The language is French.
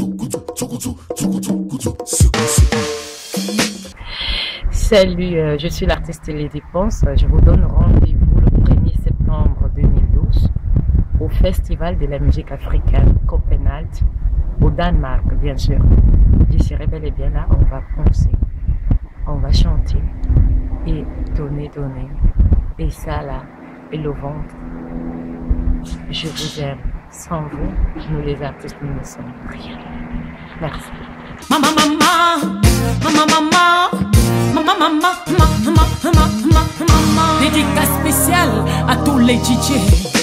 Salut, je suis l'artiste Lady Ponce. Je vous donne rendez-vous le 1er septembre 2012 au Festival de la musique africaine Copenhague, au Danemark, bien sûr. Je serai bel et bien là, on va penser, on va chanter et donner. Et ça là, et le ventre. Je vous aime. Sans vous, nous les artistes, nous ne sommes rien. Merci. Mama, dédicace spéciale à tous les DJ.